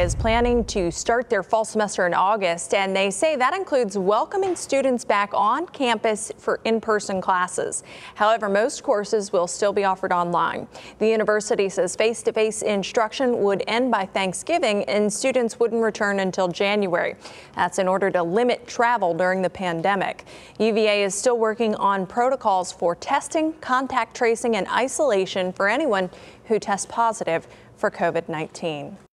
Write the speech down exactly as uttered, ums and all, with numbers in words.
is planning to start their fall semester in August, and they say that includes welcoming students back on campus for in-person classes. However, most courses will still be offered online. The university says face-to-face instruction would end by Thanksgiving and students wouldn't return until January. That's in order to limit travel during the pandemic. U V A is still working on protocols for testing, contact tracing, and isolation for anyone who tests positive for COVID nineteen.